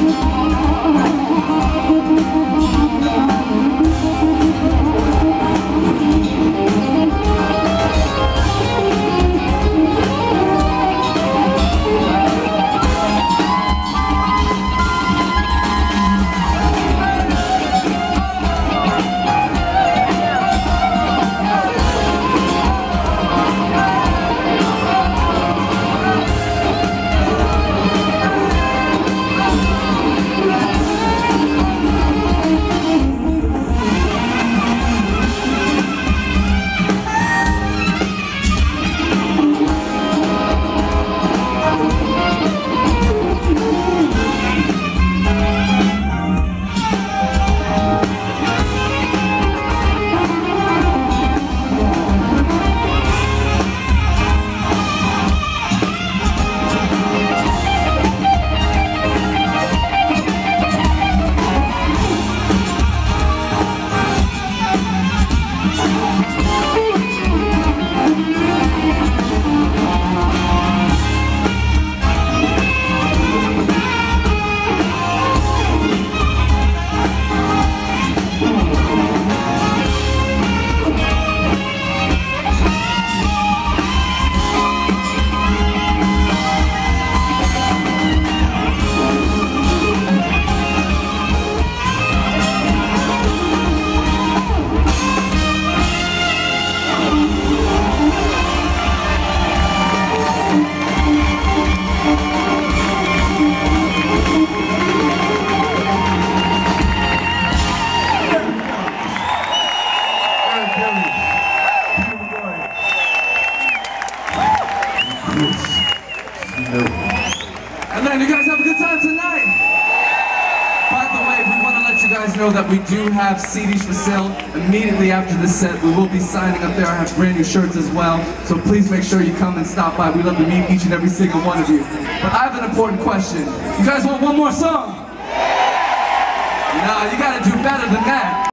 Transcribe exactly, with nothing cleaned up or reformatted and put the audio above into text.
And then you guys have a good time tonight. By the way, we want to let you guys know that we do have C Ds for sale immediately after this set. We will be signing up there. I have brand new shirts as well. So please make sure you come and stop by. We love to meet each and every single one of you. But I have an important question. You guys want one more song? No, you gotta do better than that.